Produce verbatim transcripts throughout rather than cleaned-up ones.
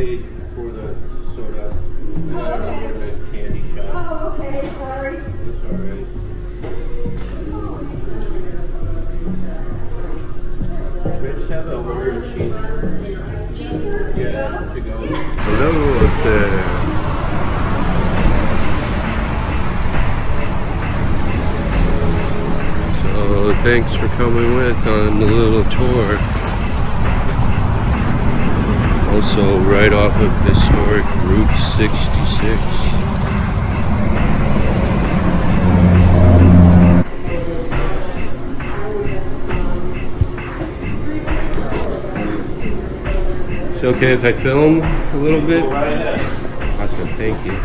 paid for the soda. We got it over at the candy shop. Oh, okay, sorry. It's alright. We just have a order of cheese curds. Cheese curds? Yeah, to go. Hello up there. So thanks for coming with on the little tour. Also right off of historic Route sixty-six. It's okay if I film a little bit? Right ahead. Awesome, thank you.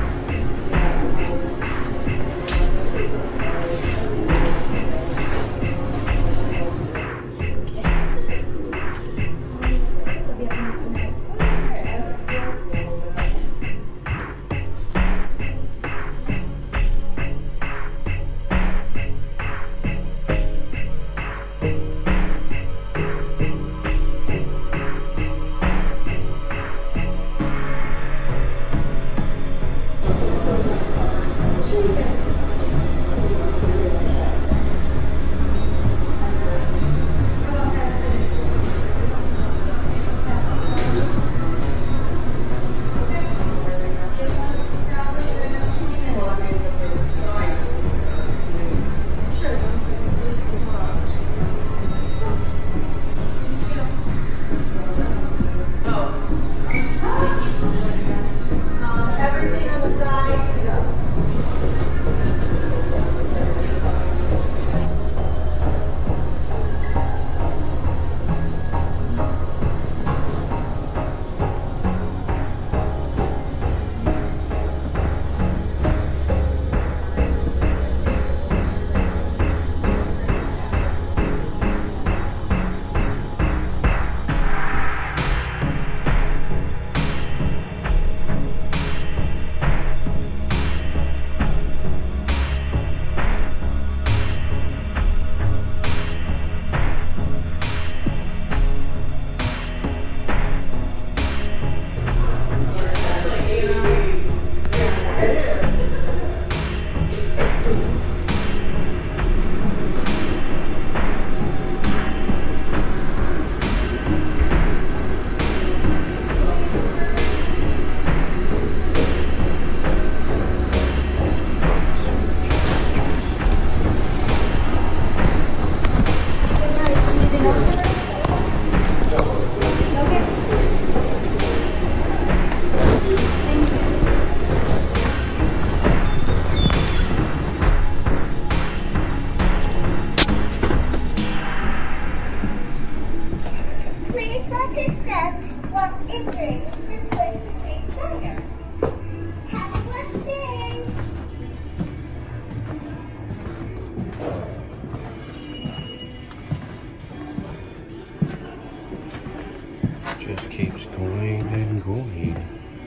Just keeps going and going.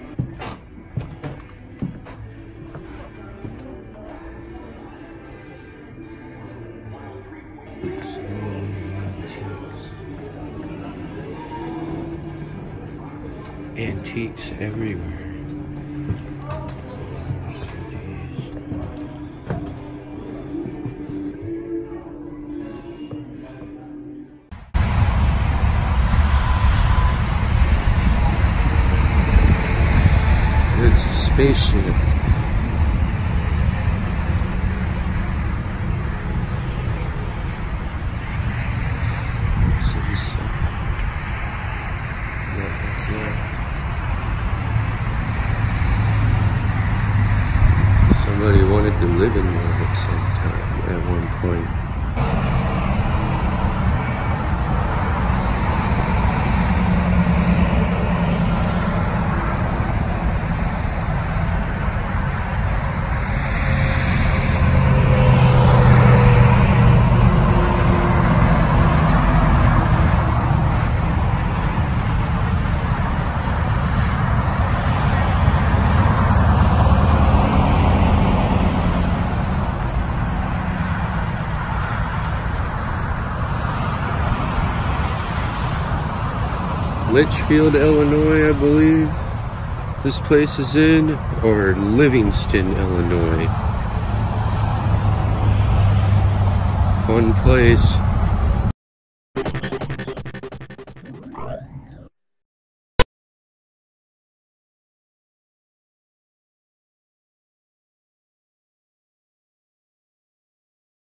Antiques everywhere. It's a spaceship. So this is what's left. Somebody wanted to live in one at some time, at one point. Litchfield, Illinois, I believe. this place is in, or Livingston, Illinois. Fun place.